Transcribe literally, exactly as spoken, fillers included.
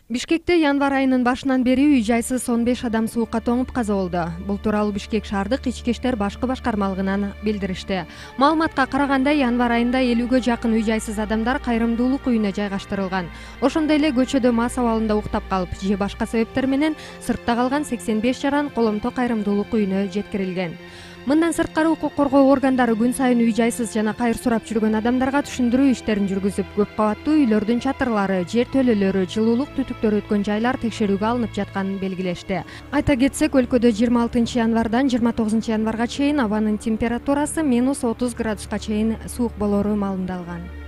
Бишкекте январ айынын башынан бери үй жайсыз он беш адам суукка тоңуп каза болду. Бул тууралуу Бишкек шаардык ички иштер башкы башкармалыгынан билдиришти. Маалыматка караганда январ айында элүүгө жакын үй жайсыз адамдар кайрымдуулук үйүнө жайгаштырылган. Ошондой эле көчөдө мас абалында уктап калып же башка себептер менен сыртта калган сексен беш жаран коломто кайрымдуулук үйүнө жеткирилген. Мындан сырткары укук коргоо органдары күн сайын үй жайсыз жана кайыр сурап жүргөн адамдарга түшүндүрүү иштерин жүргүзүп, көп кабаттуу үйлөрдүн чатырлары, жер төлөлөрү, жылуулук түтүктөрү өткөн жайлар текшерүүгө алынып жатканын белгилешти. Айта кетсек, өлкөдө жыйырма алтынчы январдан жыйырма тогузунчу январга чейин абанын температурасы минус отуз градуска чейин суук болору маалымдалган.